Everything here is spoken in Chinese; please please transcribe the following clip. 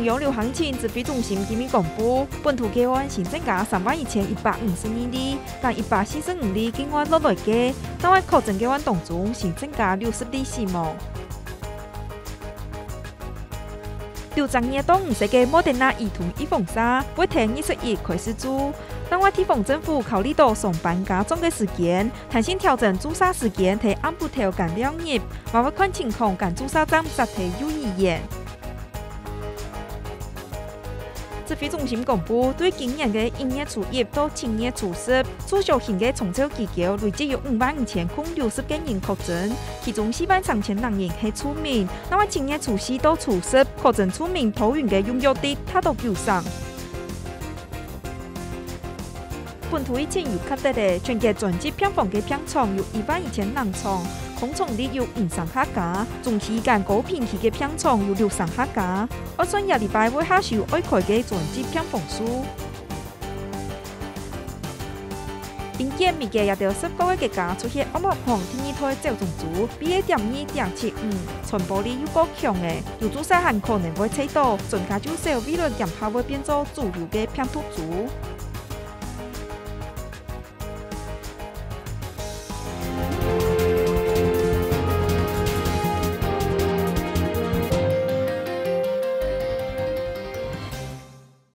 中央流行情指挥中心今日公布，本土个案新增加31152例，但145例境外落来嘅，但外确诊个案当中新增加60例死亡。刘章业当唔使嘅莫德纳儿童预防针，会听21开始做。但我地方政府考虑到上班加装嘅时间，弹性调整注射时间，提按部调减2日，还会看情况赶注射站实体有意愿。指挥中心公布，对今年嘅1月初1到7月初10，注射型嘅冲刺期间累计有55060个人确诊，其中43000人系出名。那我7月初4到初10，确诊出名桃园嘅用药率达到90%。本土疫情又确定嘅，全国专职病房嘅病床有11000人床，空床率有53家，中期间高频期嘅病床有63家。我算下礼拜会下收爱开嘅专职病房数。因见未嘅也有19个国家出现奥密克戎第二胎造成组 BA.2.75，传播力又够强嘅，有注射还可能会吹到，专家就说未来恐怕会变做主流嘅病毒株。